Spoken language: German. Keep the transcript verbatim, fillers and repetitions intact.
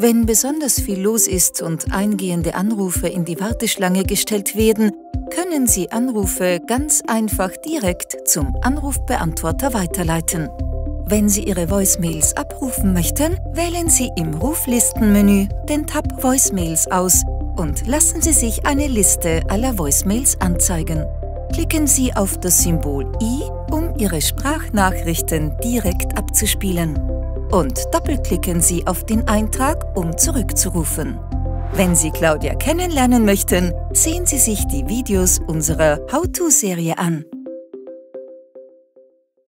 Wenn besonders viel los ist und eingehende Anrufe in die Warteschlange gestellt werden, können Sie Anrufe ganz einfach direkt zum Anrufbeantworter weiterleiten. Wenn Sie Ihre Voicemails abrufen möchten, wählen Sie im Ruflistenmenü den Tab Voicemails aus und lassen Sie sich eine Liste aller Voicemails anzeigen. Klicken Sie auf das Symbol i, um Ihre Sprachnachrichten direkt abzuspielen. Und doppelklicken Sie auf den Eintrag, um zurückzurufen. Wenn Sie Claudia kennenlernen möchten, sehen Sie sich die Videos unserer How-To-Serie an.